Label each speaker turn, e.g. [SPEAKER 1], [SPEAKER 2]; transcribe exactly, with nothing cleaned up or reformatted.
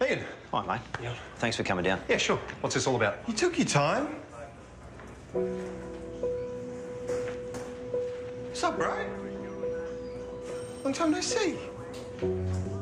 [SPEAKER 1] Ian.
[SPEAKER 2] Hi, mate.
[SPEAKER 1] Yeah.
[SPEAKER 2] Thanks for coming down.
[SPEAKER 1] Yeah, sure. What's this all about? You took your time. What's up, bro? Long time no see.